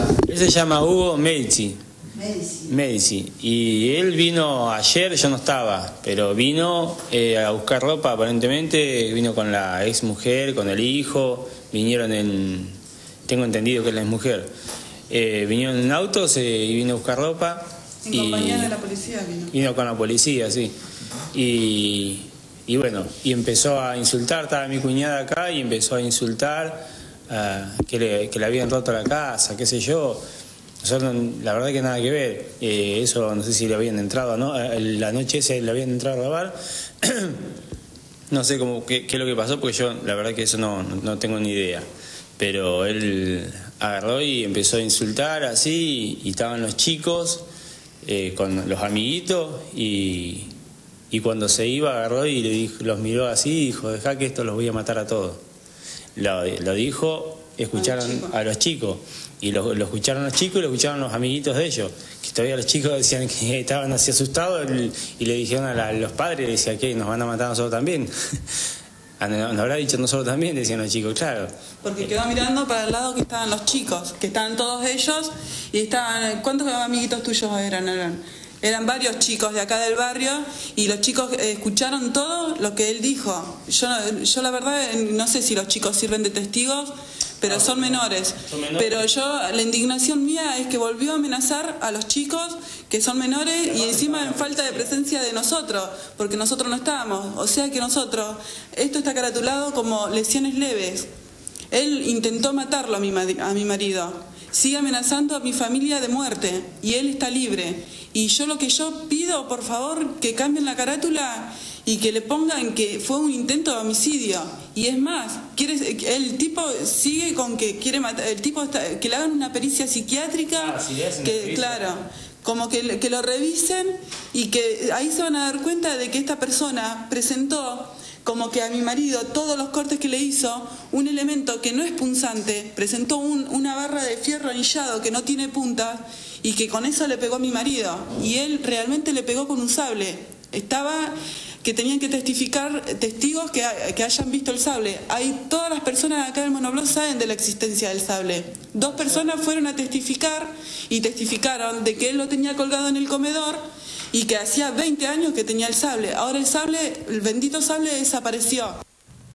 Él se llama Hugo Medici. Medici. Y él vino ayer, yo no estaba, pero vino a buscar ropa aparentemente, vino con la ex mujer, con el hijo, vinieron tengo entendido que es la ex mujer, vinieron en autos y vino a buscar ropa. En compañía de la policía vino. Vino con la policía, sí. Y bueno, y empezó a insultar, estaba mi cuñada acá y empezó a insultar, que le habían roto la casa, qué sé yo. Nosotros, la verdad que nada que ver, eso no sé si le habían entrado, ¿no? La noche esa le habían entrado a robar, no sé qué es lo que pasó, porque yo la verdad que eso no tengo ni idea. Pero él agarró y empezó a insultar así, y estaban los chicos con los amiguitos, y cuando se iba agarró y los miró así y dijo, dejá que esto los voy a matar a todos. Lo dijo, escucharon a los chicos. Y lo escucharon los chicos y lo escucharon los amiguitos de ellos, que todavía los chicos decían que estaban así asustados, y le dijeron a los padres, le decían que nos van a matar a nosotros también. Nos habrá dicho nosotros también, decían los chicos, claro. Porque quedó mirando para el lado que estaban los chicos, que estaban todos ellos, y estaban, ¿cuántos amiguitos tuyos eran? Eran varios chicos de acá del barrio, y los chicos escucharon todo lo que él dijo. Yo la verdad no sé si los chicos sirven de testigos, pero son menores. Pero la indignación mía es que volvió a amenazar a los chicos que son menores, y encima en falta de presencia de nosotros, porque nosotros no estábamos. O sea que esto está caratulado como lesiones leves. Él intentó matarlo a mi marido. Sigue amenazando a mi familia de muerte, y él está libre. Y lo que yo pido, por favor, que cambien la carátula y que le pongan que fue un intento de homicidio. Y es más, el tipo sigue con que quiere matar, que le hagan una pericia psiquiátrica, claro, como que lo revisen, y que ahí se van a dar cuenta de que esta persona presentó como que a mi marido, todos los cortes que le hizo, un elemento que no es punzante, presentó una barra de fierro anillado que no tiene punta, y que con eso le pegó a mi marido. Y él realmente le pegó con un sable. Que tenían que testificar testigos que hayan visto el sable. Todas las personas acá del Monoblog saben de la existencia del sable. 2 personas fueron a testificar y testificaron de que él lo tenía colgado en el comedor, y que hacía 20 años que tenía el sable. Ahora el bendito sable desapareció.